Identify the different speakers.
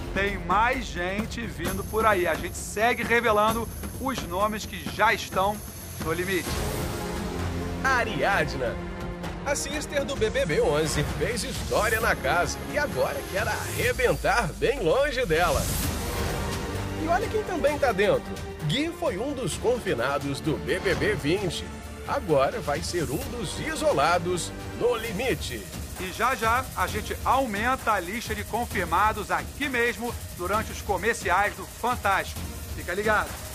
Speaker 1: tem mais gente vindo por aí. A gente segue revelando os nomes que já estão no limite.
Speaker 2: Ariadna. A sister do BBB 11 fez história na casa e agora quer arrebentar bem longe dela. E olha quem também tá dentro. Gui foi um dos confinados do BBB 20. Agora vai ser um dos isolados no limite.
Speaker 1: E já já a gente aumenta a lista de confirmados aqui mesmo durante os comerciais do Fantástico. Fica ligado.